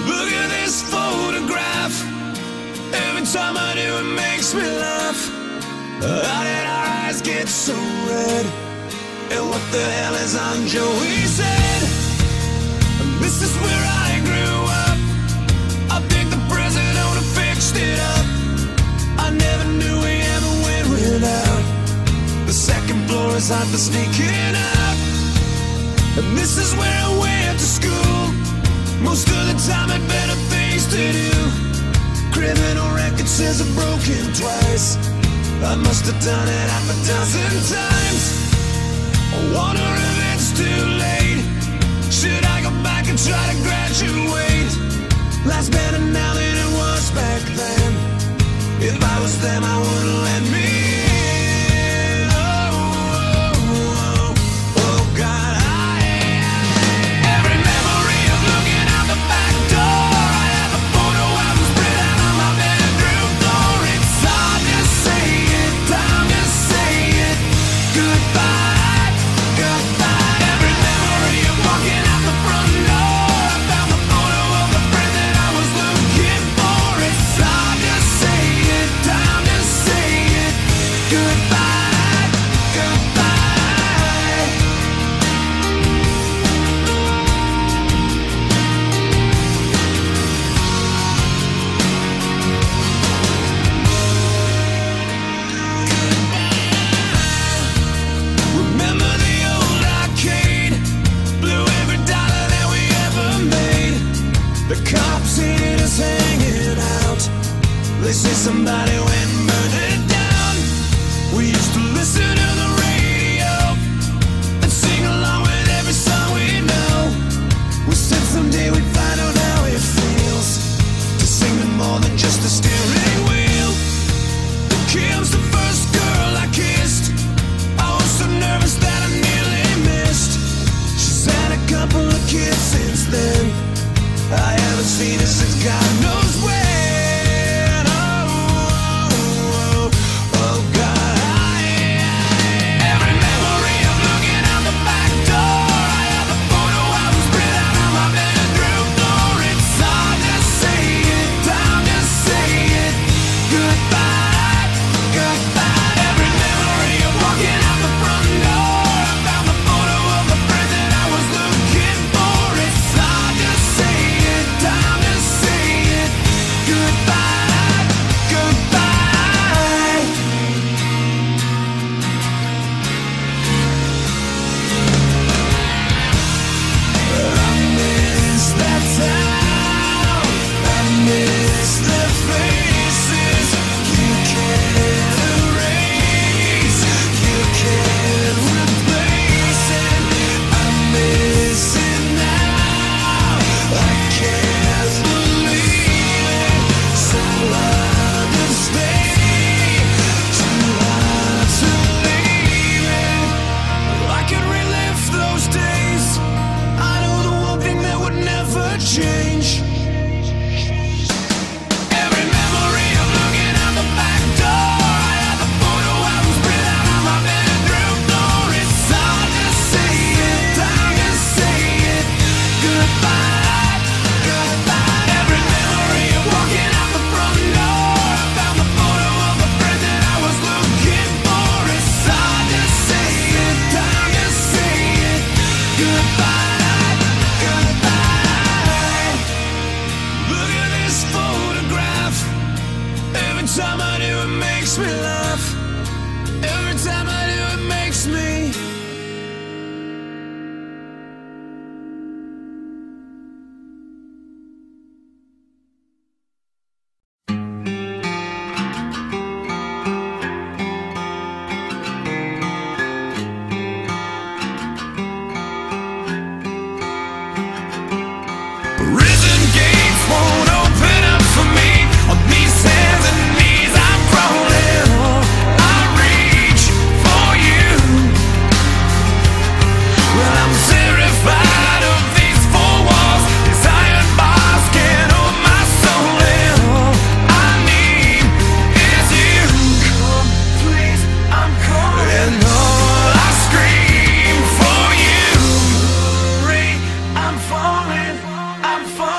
Look at this photograph. Every time I do, it makes me laugh. How did our eyes get so red? And what the hell is on Joey's head? This is where I grew up. I think the president would've fixed it up. I never knew we ever went without. The second floor is hot for sneaking out. And this is where I went to school. Most of the time had better things to do. Criminal record says I've broken twice. I must have done it half a dozen times. I wonder if it's too late. Should I go back and try to graduate? Life's better now than it was back then. If I was them, I wouldn't let me in. Oh God, every memory of looking out the back door. I have a photo album spread out on my bedroom floor. It's hard to say it, time to say it. Goodbye, goodbye. Every memory of walking out the front door. I found the photo of the friend that I was looking for. It's hard to say it, time to say it. Goodbye, goodbye. Remember the old arcade? Blew every dollar that we ever made. The cops hated us hanging out. They say somebody went and burned it down. We used to listen to the radio and sing along with every song we know. We said someday we'd find out how it feels to sing to more than just a steering wheel. Kim's the first girl I kissed. I was so nervous that I nearly missed. She's had a couple of kids since then. I haven't seen her since God knows when. Oh God, every memory of looking out the back door. I have a photo album spread out on my bedroom floor. It's hard to say it, time to say it. Goodbye, goodbye. Every memory of walking out the front door. I found the photo of the friend that I was looking for. It's hard to say it, time to say it. Goodbye, goodbye. I miss that town. I miss the faces. You can't erase, you can't replace it. I miss it now. I can't believe it. So hard to stay, too hard to leave it. I could relive those days. I know the one thing that would never change. Every memory of looking out the back door. I have a photo album spread out on my bedroom floor. It's hard to say it, time to say it. Goodbye, goodbye. Every memory of walking out the front door. I found the photo of the friend that I was looking for. It's hard to say it, time to say it. Goodbye, goodbye. Look at this photograph. Every time I do, it makes me laugh. Every time I do, it makes me. Prison gates won't open up for me. On these hands and knees I'm crawling. I reach for you. Well, I'm terrified of these four walls. These iron bars can't hold my soul in. All I need is you. Come, please, I'm calling. And all I scream for you. I'm falling, I'm falling.